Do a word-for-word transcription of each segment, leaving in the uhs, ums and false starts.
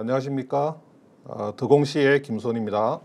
안녕하십니까. 어, 더공시의 김손입니다.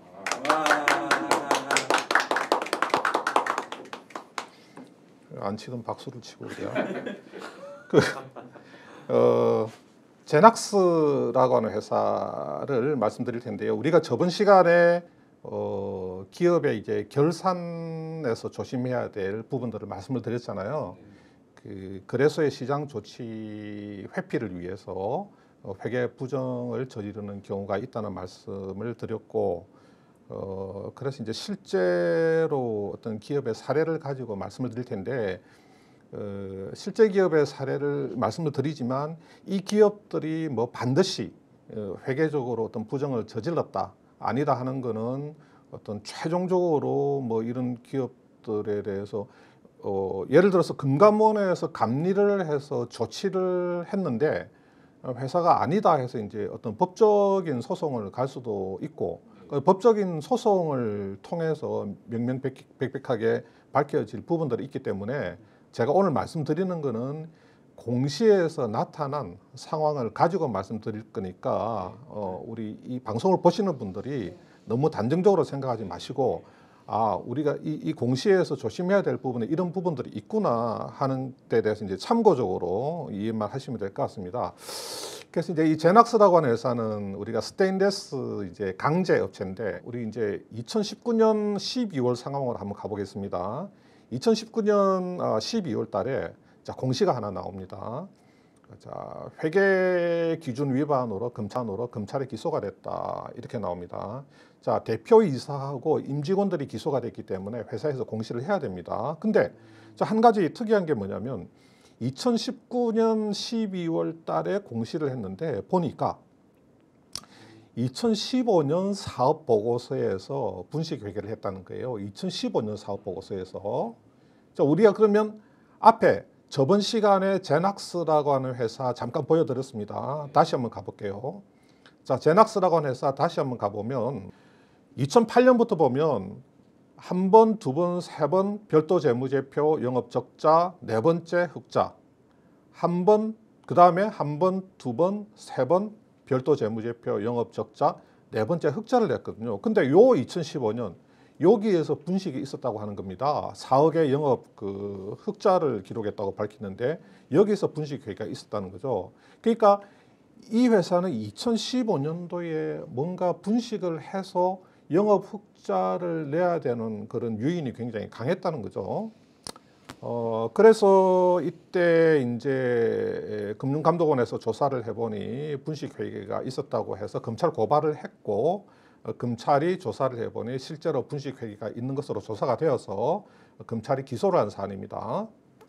안 치던 박수를 치고 그래요. 그, 어, 제낙스라고 하는 회사를 말씀드릴 텐데요. 우리가 저번 시간에 어, 기업의 이제 결산에서 조심해야 될 부분들을 말씀을 드렸잖아요. 그 거래소의 시장 조치 회피를 위해서 회계 부정을 저지르는 경우가 있다는 말씀을 드렸고, 어, 그래서 이제 실제로 어떤 기업의 사례를 가지고 말씀을 드릴 텐데, 어, 실제 기업의 사례를 말씀을 드리지만 이 기업들이 뭐 반드시 어, 회계적으로 어떤 부정을 저질렀다 아니다 하는 거는 어떤 최종적으로 뭐 이런 기업들에 대해서 어, 예를 들어서 금감원에서 감리를 해서 조치를 했는데 회사가 아니다 해서 이제 어떤 법적인 소송을 갈 수도 있고, 그 법적인 소송을 통해서 명명백백하게 밝혀질 부분들이 있기 때문에 제가 오늘 말씀드리는 거는 공시에서 나타난 상황을 가지고 말씀드릴 거니까 어, 우리 이 방송을 보시는 분들이 너무 단정적으로 생각하지 마시고, 아, 우리가 이, 이 공시에서 조심해야 될 부분에 이런 부분들이 있구나 하는 데 대해서 이제 참고적으로 이해만 하시면 될 것 같습니다. 그래서 이제 이 제낙스라고 하는 회사는 우리가 스테인레스 이제 강제 업체인데, 우리 이제 이천십구 년 십이월 상황으로 한번 가보겠습니다. 이천십구 년 십이월 달에 자, 공시가 하나 나옵니다. 자, 회계 기준 위반으로 검찰로 검찰에 기소가 됐다 이렇게 나옵니다. 자, 대표이사하고 임직원들이 기소가 됐기 때문에 회사에서 공시를 해야 됩니다. 근데 자, 한 가지 특이한 게 뭐냐면 이천십구 년 십이월 달에 공시를 했는데 보니까 이천십오 년 사업 보고서에서 분식 회계를 했다는 거예요. 이천십오 년 사업 보고서에서. 자, 우리가 그러면 앞에 저번 시간에 제낙스라고 하는 회사 잠깐 보여드렸습니다. 다시 한번 가볼게요. 자, 제낙스라고 하는 회사 다시 한번 가보면 이천팔 년부터 보면 한 번, 두 번, 세 번 별도 재무제표 영업적자, 네 번째 흑자, 한 번, 그 다음에 한 번, 두 번, 세 번 별도 재무제표 영업적자, 네 번째 흑자를 냈거든요. 근데 요 이천십오 년 여기에서 분식이 있었다고 하는 겁니다. 사억의 영업 그 흑자를 기록했다고 밝히는데 여기서 분식 회계가 있었다는 거죠. 그러니까 이 회사는 이천십오 년도에 뭔가 분식을 해서 영업 흑자를 내야 되는 그런 요인이 굉장히 강했다는 거죠. 어, 그래서 이때 이제 금융감독원에서 조사를 해보니 분식 회계가 있었다고 해서 검찰 고발을 했고, 어, 검찰이 조사를 해보니 실제로 분식 회계가 있는 것으로 조사가 되어서 검찰이 기소를 한 사안입니다.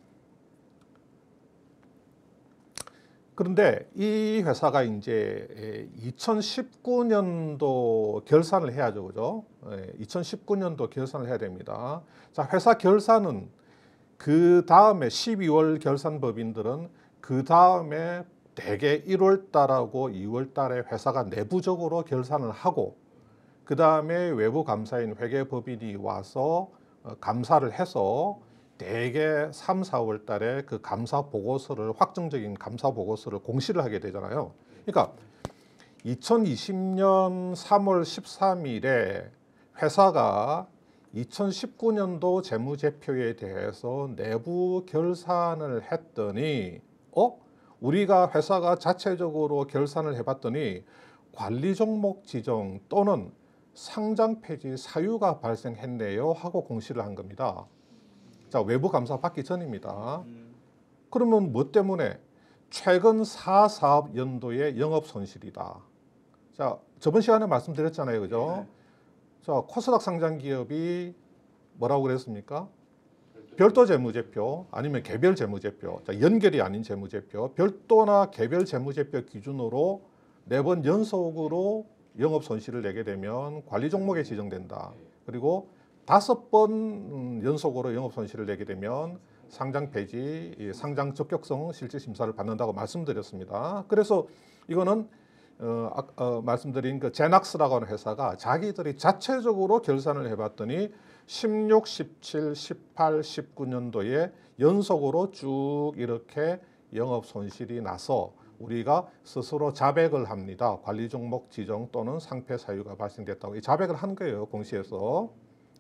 그런데 이 회사가 이제 이천십구 년도 결산을 해야죠, 그죠? 이천십구 년도 결산을 해야 됩니다. 자, 회사 결산은 그 다음에 십이월 결산법인들은 그 다음에 대개 일월 달하고 이월 달에 회사가 내부적으로 결산을 하고, 그 다음에 외부 감사인 회계법인이 와서 감사를 해서 대개 삼, 사월 달에 그 감사 보고서를, 확정적인 감사 보고서를 공시를 하게 되잖아요. 그러니까 이천이십 년 삼월 십삼일에 회사가 이천십구 년도 재무제표에 대해서 내부 결산을 했더니 어? 우리가 회사가 자체적으로 결산을 해봤더니 관리 종목 지정 또는 상장 폐지 사유가 발생했네요 하고 공시를 한 겁니다. 자, 외부 감사 받기 전입니다. 그러면 뭐 때문에? 최근 사 사업 연도의 영업 손실이다. 자, 저번 시간에 말씀드렸잖아요, 그죠? 자, 코스닥 상장 기업이 뭐라고 그랬습니까? 별도 재무제표 아니면 개별 재무제표, 자, 연결이 아닌 재무제표, 별도나 개별 재무제표 기준으로 네 번 연속으로 영업 손실을 내게 되면 관리 종목에 지정된다. 그리고 다섯 번 연속으로 영업 손실을 내게 되면 상장 폐지, 상장 적격성 실질 심사를 받는다고 말씀드렸습니다. 그래서 이거는 어, 어, 말씀드린 그 제낙스라고 하는 회사가 자기들이 자체적으로 결산을 해봤더니 십육, 십칠, 십팔, 십구 년도에 연속으로 쭉 이렇게 영업 손실이 나서 우리가 스스로 자백을 합니다. 관리 종목 지정 또는 상패 사유가 발생됐다고 이 자백을 한 거예요, 공시에서.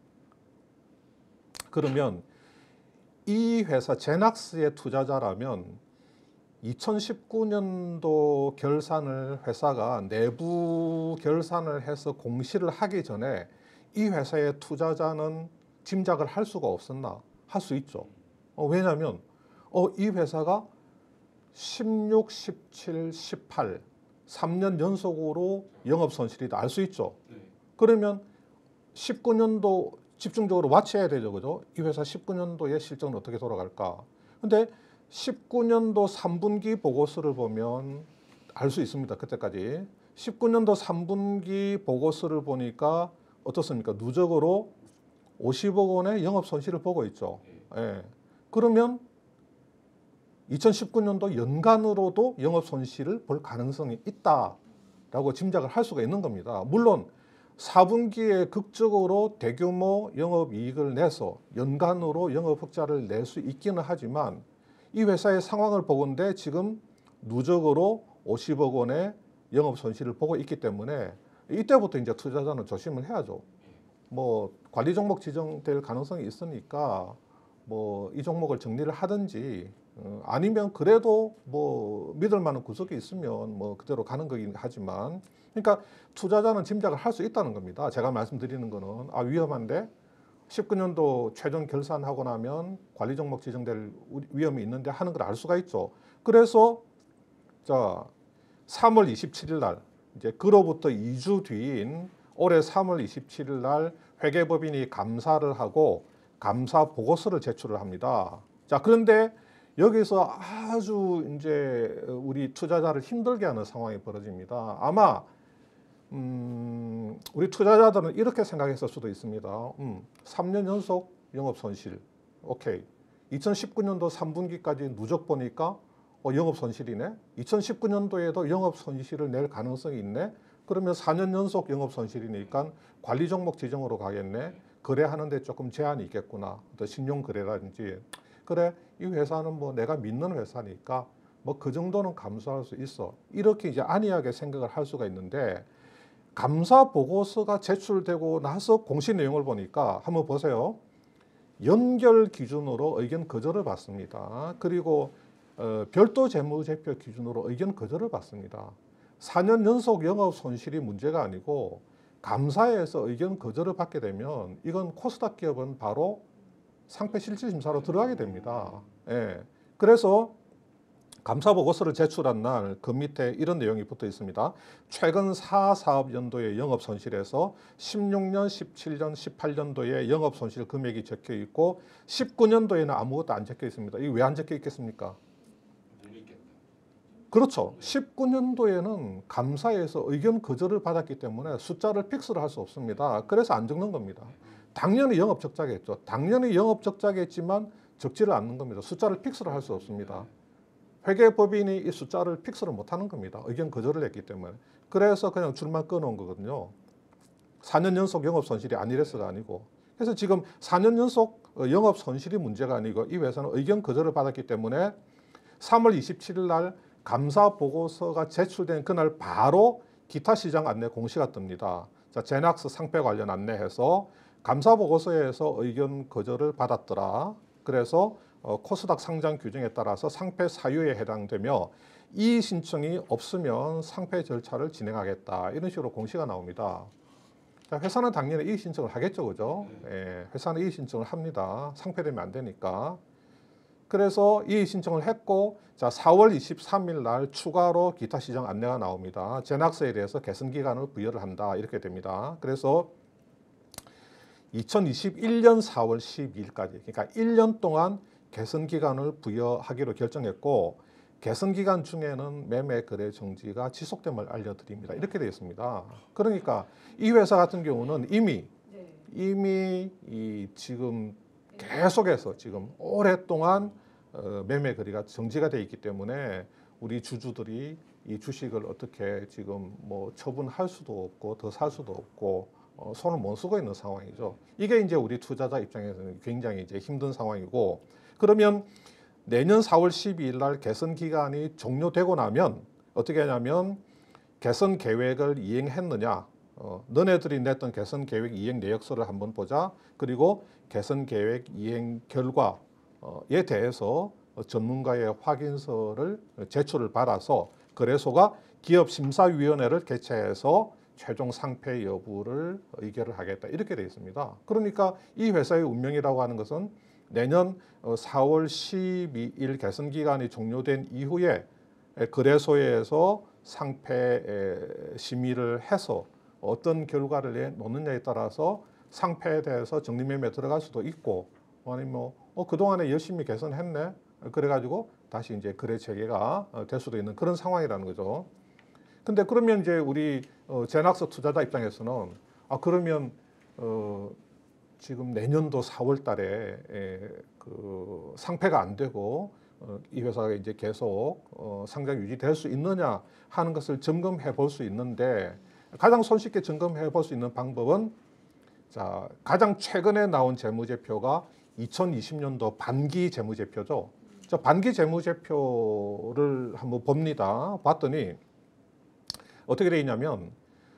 그러면 이 회사 제낙스의 투자자라면 이천십구 년도 결산을 회사가 내부 결산을 해서 공시를 하기 전에 이 회사의 투자자는 짐작을 할 수가 없었나? 할 수 있죠. 어, 왜냐하면 어, 이 회사가 십육, 십칠, 십팔 삼 년 연속으로 영업 손실이다 알 수 있죠. 네. 그러면 십구 년도 집중적으로 와치해야 되죠, 그죠? 이 회사 십구 년도의 실적은 어떻게 돌아갈까? 근데 십구 년도 삼 분기 보고서를 보면 알 수 있습니다. 그때까지 십구 년도 삼 분기 보고서를 보니까 어떻습니까? 누적으로 오십억 원의 영업 손실을 보고 있죠. 예. 그러면 이천십구 년도 연간으로도 영업 손실을 볼 가능성이 있다라고 짐작을 할 수가 있는 겁니다. 물론 사 분기에 극적으로 대규모 영업 이익을 내서 연간으로 영업 흑자를 낼 수 있기는 하지만 이 회사의 상황을 보건대 지금 누적으로 오십억 원의 영업 손실을 보고 있기 때문에 이때부터 이제 투자자는 조심을 해야죠. 뭐 관리 종목 지정될 가능성이 있으니까 뭐 이 종목을 정리를 하든지 어, 아니면 그래도 뭐 믿을 만한 구석이 있으면 뭐 그대로 가는 거긴 하지만 그러니까 투자자는 짐작을 할 수 있다는 겁니다. 제가 말씀드리는 거는 아 위험한데 십구 년도 최종 결산하고 나면 관리 종목 지정될 위험이 있는데 하는 걸 알 수가 있죠. 그래서 자 삼월 이십칠일 날 이제 그로부터 이 주 뒤인 올해 삼월 이십칠일 날 회계법인이 감사를 하고 감사 보고서를 제출을 합니다. 자 그런데 여기서 아주 이제 우리 투자자를 힘들게 하는 상황이 벌어집니다. 아마 음, 우리 투자자들은 이렇게 생각했을 수도 있습니다. 음, 삼 년 연속 영업 손실. 오케이. 이천십구 년도 삼 분기까지 누적 보니까 어, 영업 손실이네. 이천십구 년도에도 영업 손실을 낼 가능성이 있네. 그러면 사 년 연속 영업 손실이니까 관리 종목 지정으로 가겠네. 거래하는데 조금 제한이 있겠구나. 또 신용 거래라든지. 그래 이 회사는 뭐 내가 믿는 회사니까 뭐 그 정도는 감수할 수 있어. 이렇게 이제 안이하게 생각을 할 수가 있는데 감사 보고서가 제출되고 나서 공시 내용을 보니까 한번 보세요. 연결 기준으로 의견 거절을 받습니다. 그리고 어, 별도 재무제표 기준으로 의견 거절을 받습니다. 사 년 연속 영업 손실이 문제가 아니고 감사에서 의견 거절을 받게 되면 이건 코스닥 기업은 바로 상패 실질 심사로 들어가게 됩니다. 예. 그래서 감사 보고서를 제출한 날 그 밑에 이런 내용이 붙어 있습니다. 최근 사 사업연도의 영업 손실에서 십육 년, 십칠 년, 십팔 년도의 영업 손실 금액이 적혀 있고 십구 년도에는 아무것도 안 적혀 있습니다. 이게 왜 안 적혀 있겠습니까? 그렇죠. 십구 년도에는 감사에서 의견 거절을 받았기 때문에 숫자를 픽스를 할 수 없습니다. 그래서 안 적는 겁니다. 당연히 영업 적자겠죠. 당연히 영업 적자겠지만 적지를 않는 겁니다. 숫자를 픽스를 할 수 없습니다. 회계법인이 이 숫자를 픽스를 못하는 겁니다. 의견 거절을 했기 때문에. 그래서 그냥 줄만 끊어온 거거든요. 사 년 연속 영업 손실이 아니랬어가 아니고. 그래서 지금 사 년 연속 영업 손실이 문제가 아니고 이 회사는 의견 거절을 받았기 때문에 삼월 이십칠일 날 감사 보고서가 제출된 그날 바로 기타 시장 안내 공시가 뜹니다. 자, 제낙스 상패 관련 안내해서 감사 보고서에서 의견 거절을 받았더라. 그래서 어, 코스닥 상장 규정에 따라서 상패 사유에 해당되며 이의 신청이 없으면 상패 절차를 진행하겠다. 이런 식으로 공시가 나옵니다. 자, 회사는 당연히 이의 신청을 하겠죠, 그죠? 예, 회사는 이의 신청을 합니다. 상패되면 안 되니까. 그래서 이의 신청을 했고, 자, 사월 이십삼일 날 추가로 기타 시장 안내가 나옵니다. 제낙스에 대해서 개선 기간을 부여를 한다. 이렇게 됩니다. 그래서 이천이십일 년 사월 십이일까지, 그러니까 일 년 동안 개선 기간을 부여하기로 결정했고, 개선 기간 중에는 매매 거래 정지가 지속됨을 알려드립니다. 이렇게 되어 있습니다. 그러니까 이 회사 같은 경우는 이미 이미 이 지금 계속해서 지금 오랫동안 어, 매매 거래가 정지가 되어 있기 때문에 우리 주주들이 이 주식을 어떻게 지금 뭐 처분할 수도 없고 더 살 수도 없고 어, 손을 못 쓰고 있는 상황이죠. 이게 이제 우리 투자자 입장에서는 굉장히 이제 힘든 상황이고, 그러면 내년 사월 십이일 날 개선 기간이 종료되고 나면 어떻게 하냐면 개선 계획을 이행했느냐, 어, 너네들이 냈던 개선 계획 이행 내역서를 한번 보자. 그리고 개선 계획 이행 결과에 대해서 전문가의 확인서를 제출을 받아서 거래소가 기업심사위원회를 개최해서 최종 상패 여부를 의결을 하겠다, 이렇게 되어 있습니다. 그러니까 이 회사의 운명이라고 하는 것은 내년 사월 십이일 개선 기간이 종료된 이후에 거래소에서 상패 심의를 해서 어떤 결과를 내놓느냐에 따라서 상패에 대해서 정리매매에 들어갈 수도 있고, 아니면 뭐 어, 그동안에 열심히 개선했네, 그래가지고 다시 이제 거래 재개가 될 수도 있는 그런 상황이라는 거죠. 근데 그러면 이제 우리 어, 제낙스 투자자 입장에서는 아 그러면 어, 지금 내년도 사월 달에 에, 그 상패가 안 되고 어, 이 회사가 이제 계속 어, 상장 유지될 수 있느냐 하는 것을 점검해 볼 수 있는데, 가장 손쉽게 점검해 볼 수 있는 방법은 자 가장 최근에 나온 재무제표가 이천이십 년도 반기 재무제표죠. 자 반기 재무제표를 한번 봅니다. 봤더니 어떻게 되어 있냐면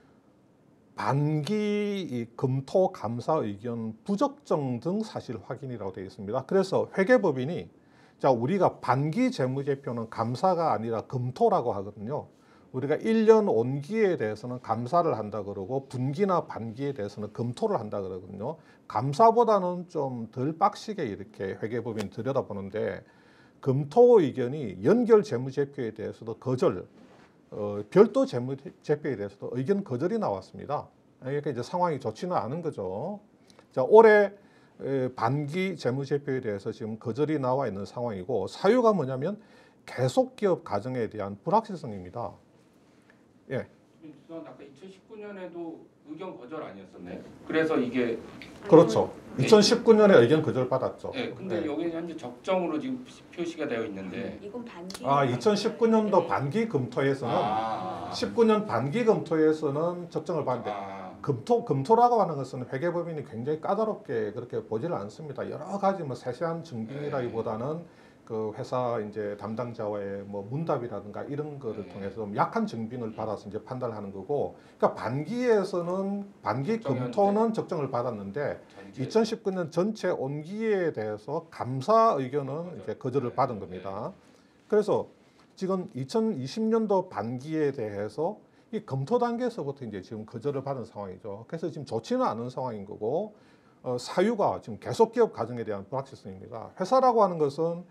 반기 검토 감사 의견 부적정 등 사실 확인이라고 되어 있습니다. 그래서 회계법인이 자 우리가 반기 재무제표는 감사가 아니라 검토라고 하거든요. 우리가 일 년 온기에 대해서는 감사를 한다 그러고 분기나 반기에 대해서는 검토를 한다 그러거든요. 감사보다는 좀 덜 빡시게 이렇게 회계법인 들여다보는데, 검토 의견이 연결 재무제표에 대해서도 거절, 어, 별도 재무제표에 대해서도 의견 거절이 나왔습니다. 그러니까 이제 상황이 좋지는 않은 거죠. 자, 올해 반기 재무제표에 대해서 지금 거절이 나와 있는 상황이고, 사유가 뭐냐면 계속 기업 가정에 대한 불확실성입니다. 예. 아까 이천십구 년에도 의견 거절 아니었었나요? 그래서 이게 그렇죠. 이천십구 년에 의견 거절 받았죠. 네, 근데 네. 여기 현재 적정으로 지금 표시가 되어 있는데 이건 반기. 아, 이천십구 년도 반기 검토에서는 아, 십구 년 반기 검토에서는 적정을 받는데 아, 검토 검토라고 하는 것은 회계법인이 굉장히 까다롭게 그렇게 보지를 않습니다. 여러 가지 뭐 세세한 증빙이라기보다는 그 회사 이제 담당자와의 뭐 문답이라든가 이런 거를 통해서 좀 약한 증빙을 받아서 이제 판단을 하는 거고, 그러니까 반기에서는 반기 검토는 적정을 받았는데 전체. 이천십구 년 전체 온기에 대해서 감사 의견은 이제 거절을 받은 겁니다. 그래서 지금 이천이십 년도 반기에 대해서 이 검토 단계에서부터 이제 지금 거절을 받은 상황이죠. 그래서 지금 좋지는 않은 상황인 거고, 어, 사유가 지금 계속 기업 가정에 대한 불확실성입니다. 회사라고 하는 것은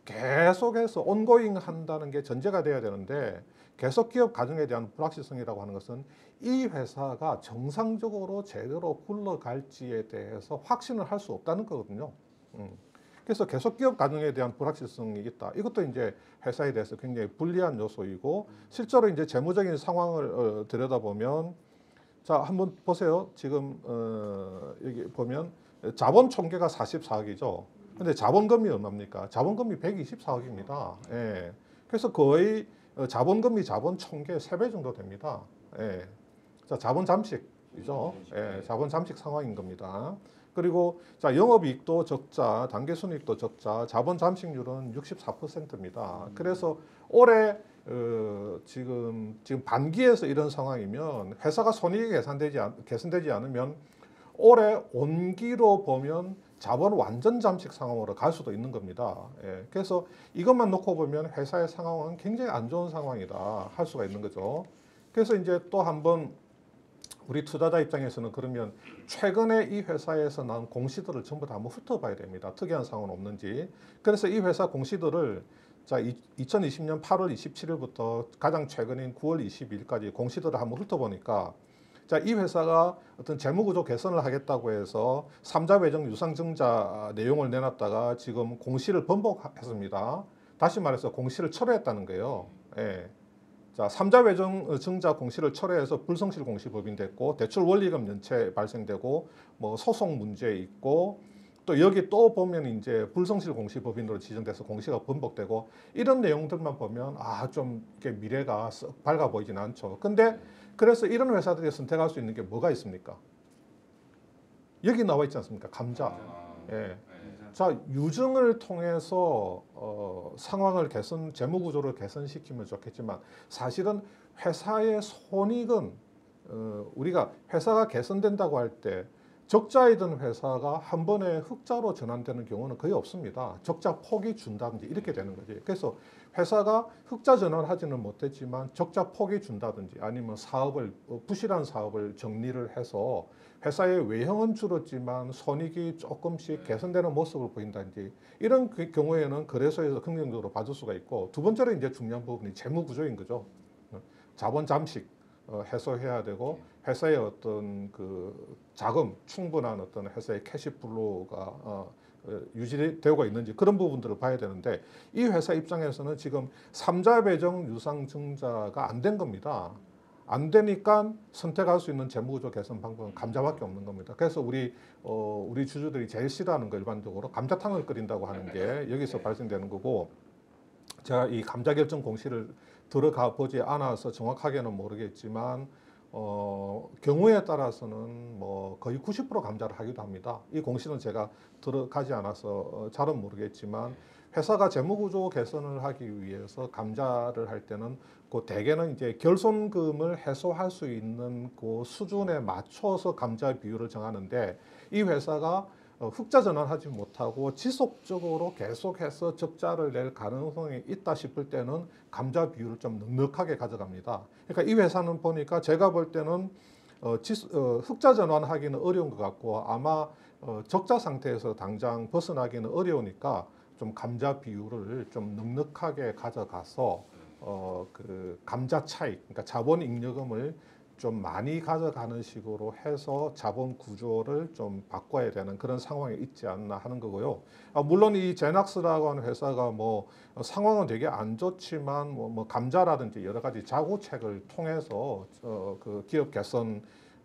계속해서 온고잉 한다는 게 전제가 돼야 되는데, 계속 기업 가정에 대한 불확실성이라고 하는 것은 이 회사가 정상적으로 제대로 굴러갈지에 대해서 확신을 할 수 없다는 거거든요. 음. 그래서 계속 기업 가정에 대한 불확실성이 있다. 이것도 이제 회사에 대해서 굉장히 불리한 요소이고, 실제로 이제 재무적인 상황을 어, 들여다보면, 자 한번 보세요. 지금 어, 여기 보면 자본 총계가 사십사억이죠. 근데 자본금이 얼마입니까? 자본금이 백이십사억입니다. 예. 그래서 거의 자본금이 자본 총계 세 배 정도 됩니다. 예. 자, 자본 잠식이죠. 예. 자본 잠식 상황인 겁니다. 그리고 자 영업이익도 적자, 단기순이익도 적자, 자본 잠식률은 육십사 퍼센트입니다. 그래서 올해 어, 지금 지금 반기에서 이런 상황이면 회사가 손익이 개선되지 않, 개선되지 않으면 올해 온기로 보면 자본 완전 잠식 상황으로 갈 수도 있는 겁니다. 예, 그래서 이것만 놓고 보면 회사의 상황은 굉장히 안 좋은 상황이다 할 수가 있는 거죠. 그래서 이제 또 한번 우리 투자자 입장에서는 그러면 최근에 이 회사에서 나온 공시들을 전부 다 한번 훑어봐야 됩니다. 특이한 상황은 없는지. 그래서 이 회사 공시들을 자 이천이십 년 팔월 이십칠일부터 가장 최근인 구월 이십이일까지 공시들을 한번 훑어보니까, 자, 이 회사가 어떤 재무구조 개선을 하겠다고 해서 삼자 배정 유상증자 내용을 내놨다가 지금 공시를 번복했습니다. 다시 말해서 공시를 철회했다는 거예요. 예. 자, 삼자 배정 증자 공시를 철회해서 불성실 공시 법인됐고, 대출 원리금 연체 발생되고, 뭐 소송 문제 있고, 또 여기 또 보면 이제 불성실 공시 법인으로 지정돼서 공시가 번복되고, 이런 내용들만 보면 아, 좀 이렇게 미래가 썩 밝아 보이진 않죠. 근데 그래서 이런 회사들이 선택할 수 있는 게 뭐가 있습니까? 여기 나와 있지 않습니까? 감자. 아, 예. 네. 자, 유증을 통해서 어, 상황을 개선, 재무 구조를 개선시키면 좋겠지만 사실은 회사의 손익은 어, 우리가 회사가 개선된다고 할 때 적자이던 회사가 한 번에 흑자로 전환되는 경우는 거의 없습니다. 적자 폭이 준다든지 이렇게 되는 거지. 그래서 회사가 흑자 전환하지는 못했지만 적자 폭이 준다든지 아니면 사업을 부실한 사업을 정리를 해서 회사의 외형은 줄었지만 손익이 조금씩 개선되는 모습을 보인다든지 이런 그 경우에는 거래소에서 긍정적으로 봐줄 수가 있고, 두 번째로 이제 중요한 부분이 재무 구조인 거죠. 자본 잠식 어, 해소해야 되고 회사의 어떤 그 자금 충분한 어떤 회사의 캐시플로우가 어, 어, 유지되고 있는지 그런 부분들을 봐야 되는데, 이 회사 입장에서는 지금 삼자 배정 유상증자가 안 된 겁니다. 안 되니까 선택할 수 있는 재무구조 개선 방법은 감자밖에 없는 겁니다. 그래서 우리 어, 우리 주주들이 제일 싫어하는 거 일반적으로 감자탕을 끓인다고 하는 게 여기서 발생되는 거고, 제가 이 감자 결정 공시를 들어가 보지 않아서 정확하게는 모르겠지만 어, 경우에 따라서는 뭐 거의 구십 퍼센트 감자를 하기도 합니다. 이 공시는 제가 들어가지 않아서 어, 잘은 모르겠지만 회사가 재무구조 개선을 하기 위해서 감자를 할 때는 그 대개는 이제 결손금을 해소할 수 있는 그 수준에 맞춰서 감자 비율을 정하는데, 이 회사가 어, 흑자 전환하지 못하고 지속적으로 계속해서 적자를 낼 가능성이 있다 싶을 때는 감자 비율을 좀 넉넉하게 가져갑니다. 그러니까 이 회사는 보니까 제가 볼 때는 어, 지, 어, 흑자 전환하기는 어려운 것 같고 아마 어, 적자 상태에서 당장 벗어나기는 어려우니까 좀 감자 비율을 좀 넉넉하게 가져가서 어, 그 감자 차익, 그러니까 자본 잉여금을 좀 많이 가져가는 식으로 해서 자본 구조를 좀 바꿔야 되는 그런 상황에 있지 않나 하는 거고요. 아, 물론 이 제낙스라고 하는 회사가 뭐 상황은 되게 안 좋지만 뭐, 뭐 감자라든지 여러 가지 자구책을 통해서 어, 그 기업 개선을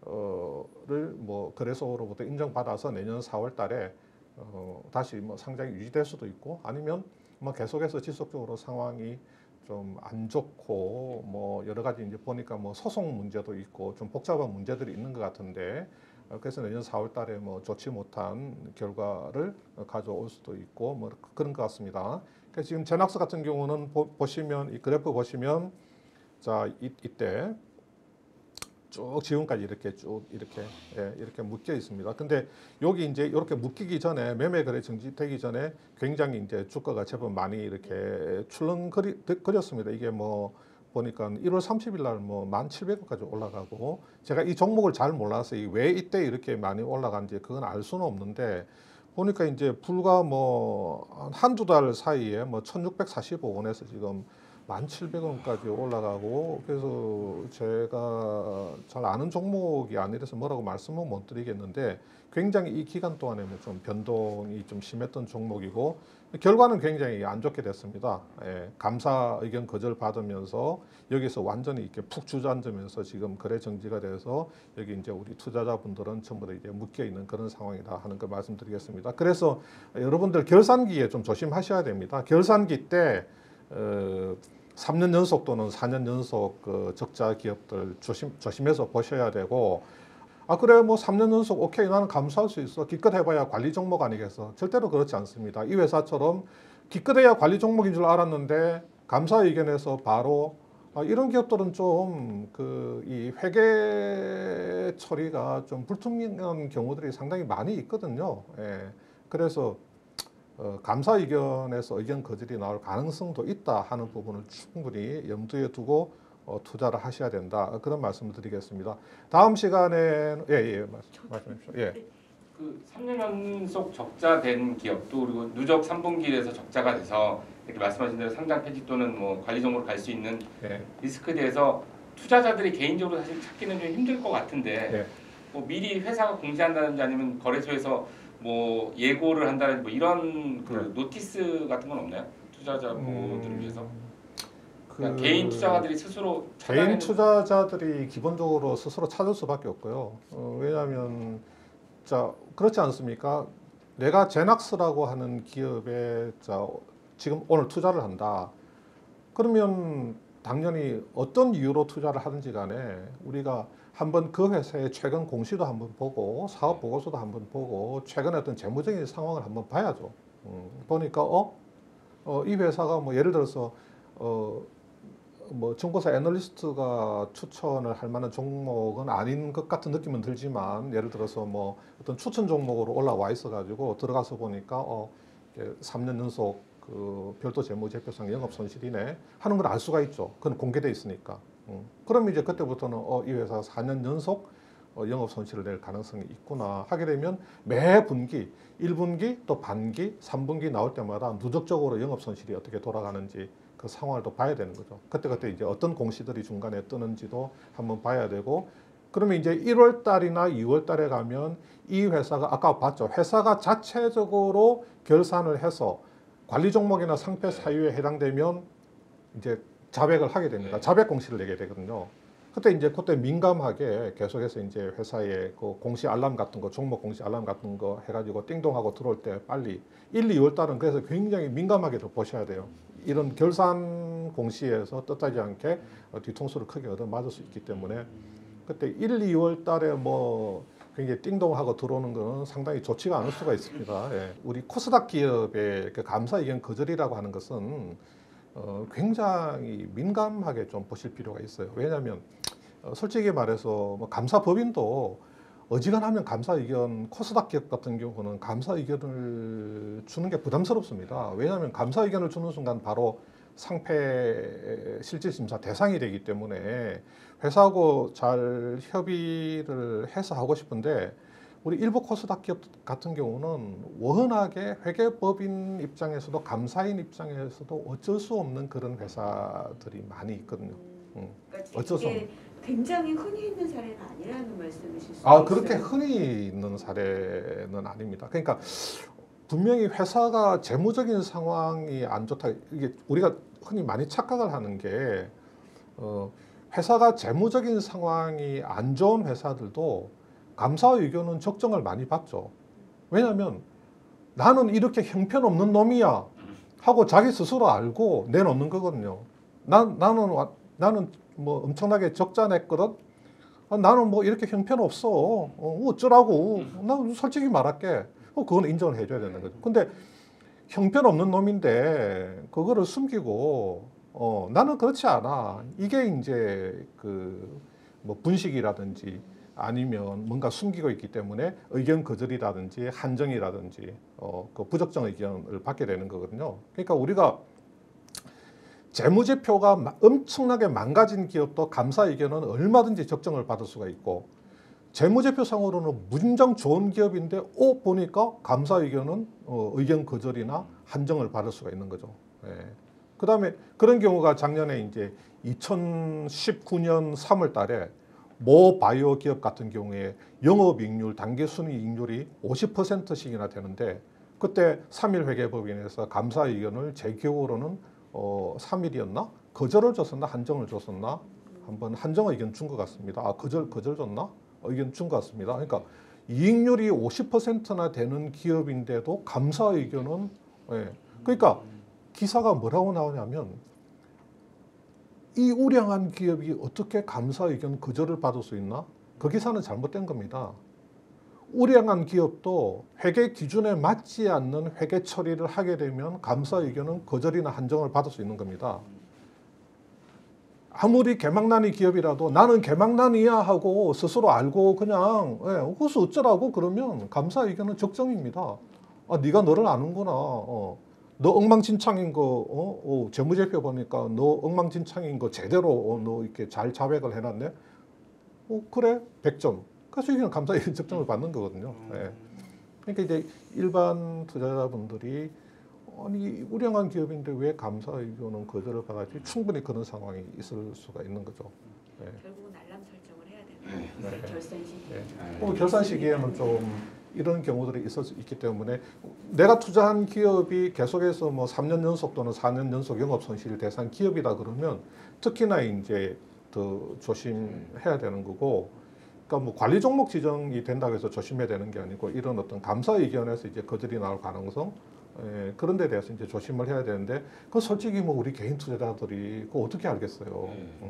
뭐 거래소로부터 인정받아서 내년 사월 달에 어, 다시 뭐 상장이 유지될 수도 있고, 아니면 뭐 계속해서 지속적으로 상황이 좀 안 좋고 뭐 여러 가지 이제 보니까 뭐 소송 문제도 있고 좀 복잡한 문제들이 있는 것 같은데, 그래서 내년 사월 달에 뭐 좋지 못한 결과를 가져올 수도 있고 뭐 그런 것 같습니다. 그래서 지금 제낙스 같은 경우는 보, 보시면 이 그래프 보시면 자 이, 이때 쭉 지금까지 이렇게 쭉 이렇게 예, 이렇게 묶여 있습니다. 근데 여기 이제 이렇게 묶이기 전에 매매 거래 정지되기 전에 굉장히 이제 주가가 제법 많이 이렇게 출렁거렸습니다. 이게 뭐 보니까 일월 삼십일 날 뭐 만 칠백 원까지 올라가고, 제가 이 종목을 잘 몰라서 왜 이때 이렇게 많이 올라간지 그건 알 수는 없는데, 보니까 이제 불과 뭐 한두 달 사이에 뭐 천육백사십오 원에서 지금 만 칠백 원까지 올라가고, 그래서 제가 잘 아는 종목이 아니라서 뭐라고 말씀은 못 드리겠는데 굉장히 이 기간 동안에 뭐 좀 변동이 좀 심했던 종목이고 결과는 굉장히 안 좋게 됐습니다. 예, 감사 의견 거절 받으면서 여기서 완전히 이렇게 푹 주저앉으면서 지금 거래 정지가 돼서 여기 이제 우리 투자자분들은 전부 다 이제 묶여 있는 그런 상황이다 하는 걸 말씀드리겠습니다. 그래서 여러분들 결산기에 좀 조심하셔야 됩니다. 결산기 때 어, 삼 년 연속 또는 사 년 연속 그 적자 기업들 조심, 조심해서 보셔야 되고, 아 그래 뭐 삼 년 연속 오케이 나는 감수할 수 있어, 기껏 해봐야 관리 종목 아니겠어. 절대로 그렇지 않습니다. 이 회사처럼 기껏 해야 관리 종목인 줄 알았는데 감사 의견에서 바로 아, 이런 기업들은 좀 그 이 회계 처리가 좀 불투명한 경우들이 상당히 많이 있거든요. 예. 그래서 어, 감사 의견에서 의견 거절이 나올 가능성도 있다 하는 부분을 충분히 염두에 두고 어, 투자를 하셔야 된다, 그런 말씀을 드리겠습니다. 다음 시간에 예예 말씀해 주십시오. 예. 그 삼 년 연속 적자된 기업도 그리고 누적 삼 분기에서 적자가 돼서 이렇게 말씀하신 대로 상장 폐지 또는 뭐 관리 종목으로 갈 수 있는 예. 리스크에 대해서 투자자들이 개인적으로 사실 찾기는 좀 힘들 것 같은데 예. 뭐 미리 회사가 공지한다든지 아니면 거래소에서 뭐 예고를 한다든지 뭐 이런 그 네. 노티스 같은 건 없나요? 투자자분들을 음, 위해서 그 개인 투자자들이 스스로 개인 찾아내는- 투자자들이 기본적으로 스스로 찾을 수밖에 없고요. 어, 왜냐하면 자 그렇지 않습니까? 내가 제낙스라고 하는 기업에 자 지금 오늘 투자를 한다. 그러면 당연히 어떤 이유로 투자를 하든지 간에 우리가 한번 그 회사의 최근 공시도 한번 보고 사업 보고서도 한번 보고 최근에 어떤 재무적인 상황을 한번 봐야죠. 음, 보니까 어, 어, 이 회사가 뭐 예를 들어서 어, 뭐 정보사 애널리스트가 추천을 할 만한 종목은 아닌 것 같은 느낌은 들지만 예를 들어서 뭐 어떤 추천 종목으로 올라와 있어 가지고 들어가서 보니까 어, 삼 년 연속 그 별도 재무제표상 영업 손실이네 하는 걸 알 수가 있죠. 그건 공개돼 있으니까. 음. 그럼 이제 그때부터는 어, 이 회사가 사 년 연속 어, 영업 손실을 낼 가능성이 있구나 하게 되면 매 분기 일 분기 또 반기 삼 분기 나올 때마다 누적적으로 영업 손실이 어떻게 돌아가는지 그 상황을 또 봐야 되는 거죠. 그때그때 이제 어떤 공시들이 중간에 뜨는지도 한번 봐야 되고 그러면 이제 일월 달이나 이월 달에 가면 이 회사가 아까 봤죠. 회사가 자체적으로 결산을 해서 관리 종목이나 상패 사유에 해당되면 이제 자백을 하게 됩니다. 자백 공시를 내게 되거든요. 그때 이제 그때 민감하게 계속해서 이제 회사의 그 공시 알람 같은 거, 종목 공시 알람 같은 거 해가지고 띵동하고 들어올 때 빨리 일, 이월 달은 그래서 굉장히 민감하게 좀 보셔야 돼요. 이런 결산 공시에서 뜻하지 않게 뒤통수를 크게 얻어 맞을 수 있기 때문에 그때 일, 이월 달에 뭐 굉장히 띵동하고 들어오는 것은 상당히 좋지가 않을 수가 있습니다. 예. 우리 코스닥 기업의 그 감사 이견 거절이라고 하는 것은 어, 굉장히 민감하게 좀 보실 필요가 있어요. 왜냐하면 어, 솔직히 말해서 뭐 감사법인도 어지간하면 감사 의견 코스닥 기업 같은 경우는 감사 의견을 주는 게 부담스럽습니다. 왜냐하면 감사 의견을 주는 순간 바로 상패 실질심사 대상이 되기 때문에 회사하고 잘 협의를 해서 하고 싶은데 우리 일부 코스닥 기업 같은 경우는 워낙에 회계법인 입장에서도 감사인 입장에서도 어쩔 수 없는 그런 회사들이 많이 있거든요. 음. 그러니까 어쩔 수 없는. 이게 굉장히 흔히 있는 사례는 아니라는 말씀이실 수 아 있어요. 그렇게 흔히 있는 사례는 아닙니다. 그러니까 분명히 회사가 재무적인 상황이 안 좋다. 이게 우리가 흔히 많이 착각을 하는 게 어, 회사가 재무적인 상황이 안 좋은 회사들도 감사 의견은 적정을 많이 받죠. 왜냐하면 나는 이렇게 형편없는 놈이야 하고 자기 스스로 알고 내놓는 거거든요. 난, 나는, 나는 뭐 엄청나게 적자 냈거든. 아, 나는 뭐 이렇게 형편없어. 어, 어쩌라고. 난 솔직히 말할게. 어, 그건 인정을 해줘야 되는 거죠. 근데 형편없는 놈인데 그거를 숨기고 어, 나는 그렇지 않아. 이게 이제 그 뭐 분식이라든지 아니면 뭔가 숨기고 있기 때문에 의견 거절이라든지 한정이라든지 어, 그 부적정 의견을 받게 되는 거거든요. 그러니까 우리가 재무제표가 엄청나게 망가진 기업도 감사 의견은 얼마든지 적정을 받을 수가 있고 재무제표상으로는 무진장 좋은 기업인데 어 보니까 감사 의견은 어, 의견 거절이나 한정을 받을 수가 있는 거죠. 예. 그다음에 그런 경우가 작년에 이제 이천십구 년 삼월 달에 모 바이오 기업 같은 경우에 영업이익률, 당기순이익률이 오십 퍼센트씩이나 되는데 그때 삼 일 회계법인에서 감사 의견을 제 기억으로는 어, 삼 일이었나? 거절을 줬었나? 한정을 줬었나? 한번 한정 의견 준 것 같습니다. 아 거절 거절 줬나? 의견 준 것 같습니다. 그러니까 이익률이 오십 퍼센트나 되는 기업인데도 감사 의견은 예. 그러니까 기사가 뭐라고 나오냐면 이 우량한 기업이 어떻게 감사 의견 거절을 받을 수 있나? 그 기사는 잘못된 겁니다. 우량한 기업도 회계 기준에 맞지 않는 회계 처리를 하게 되면 감사 의견은 거절이나 한정을 받을 수 있는 겁니다. 아무리 개망난이 기업이라도 나는 개망난이야 하고 스스로 알고 그냥 예, 그것을 어쩌라고 그러면 감사 의견은 적정입니다. 아, 네가 너를 아는구나. 어. 너 엉망진창인 거 어? 어, 재무제표 보니까 너 엉망진창인 거 제대로 어, 너 이렇게 잘 자백을 해놨네. 어, 그래 백 점. 그래서 이게 감사 의견 적정을 받는 거거든요. 예. 그러니까 이제 일반 투자자분들이 아니 우량한 기업인데 왜 감사 의견은 거절을 받았지? 충분히 그런 상황이 있을 수가 있는 거죠. 네. 결국은 알람 설정을 해야 되는 네. 결산 시기에. 네. 어, 결산 시기에는 좀 이런 경우들이 있을 수 있기 때문에 내가 투자한 기업이 계속해서 뭐 삼 년 연속 또는 사 년 연속 영업 손실 대상 기업이다 그러면 특히나 이제 더 조심해야 되는 거고. 그러니까 뭐 관리 종목 지정이 된다고 해서 조심해야 되는 게 아니고 이런 어떤 감사 의견에서 이제 거절이 나올 가능성. 예, 그런 데 대해서 이제 조심을 해야 되는데 그 솔직히 뭐 우리 개인 투자자들이 그거 어떻게 알겠어요. 네.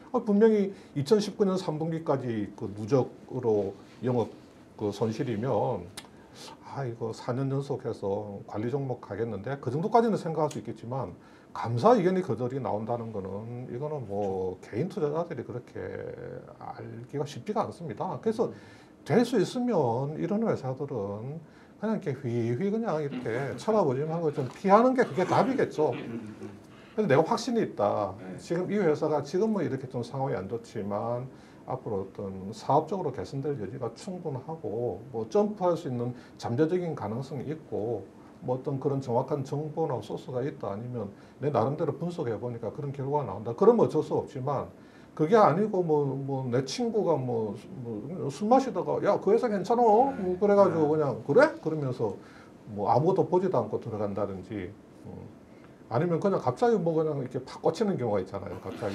아, 분명히 이천십구 년 삼 분기까지 그 누적으로 영업 그 손실이면 아 이거 사 년 연속해서 관리 종목 가겠는데 그 정도까지는 생각할 수 있겠지만 감사 의견이 거절이 나온다는 거는 이거는 뭐 개인 투자자들이 그렇게 알기가 쉽지가 않습니다. 그래서 될 수 있으면 이런 회사들은 그냥 이렇게 휘휘 그냥 이렇게 쳐다보지 말고 좀 피하는 게 그게 답이겠죠. 그래서 내가 확신이 있다. 지금 이 회사가 지금은 이렇게 좀 상황이 안 좋지만 앞으로 어떤 사업적으로 개선될 여지가 충분하고 뭐 점프할 수 있는 잠재적인 가능성이 있고 뭐 어떤 그런 정확한 정보나 소스가 있다 아니면 내 나름대로 분석해 보니까 그런 결과가 나온다. 그러면 어쩔 수 없지만 그게 아니고 뭐 뭐 내 친구가 뭐 술 마시다가 야 그 회사 괜찮어? 뭐 그래가지고 그냥 그래? 그러면서 뭐 아무것도 보지도 않고 들어간다든지 어. 아니면 그냥 갑자기 뭐 그냥 이렇게 팍 꽂히는 경우가 있잖아요. 갑자기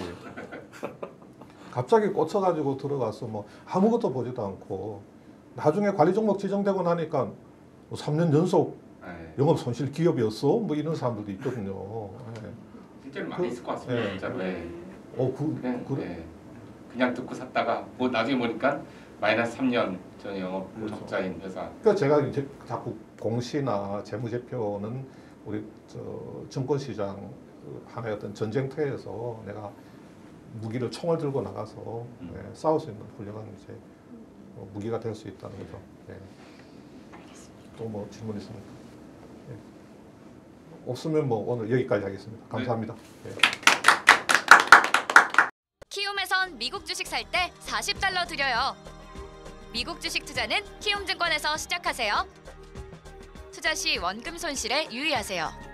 갑자기 꽂혀가지고 들어가서 뭐 아무것도 보지도 않고 나중에 관리 종목 지정되고 나니까 뭐 삼 년 연속 영업 손실 기업이었어? 뭐 이런 사람들도 있거든요. 네. 실제로 많이 그, 있을 것 같습니다. 네. 진짜로. 네. 어, 그, 그냥, 그래? 네. 그냥 듣고 샀다가 뭐 나중에 보니까 마이너스 삼 년 전 영업 그렇죠. 적자인 회사. 그러니까 제가 이제 자꾸 공시나 재무제표는 우리 저 증권시장 하나의 어떤 전쟁터에서 내가 무기를 총을 들고 나가서 음. 네, 싸울 수 있는 훌륭한 이제 어, 무기가 될 수 있다는 거죠. 네. 또 뭐 질문 있습니까? 네. 없으면 뭐 오늘 여기까지 하겠습니다. 감사합니다. 네. 키움에선 미국 주식 살 때 사십 달러 드려요. 미국 주식 투자는 키움증권에서 시작하세요. 투자 시 원금 손실에 유의하세요.